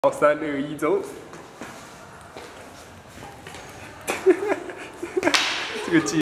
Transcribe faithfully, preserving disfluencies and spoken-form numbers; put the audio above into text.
好，三二一，走！这个记。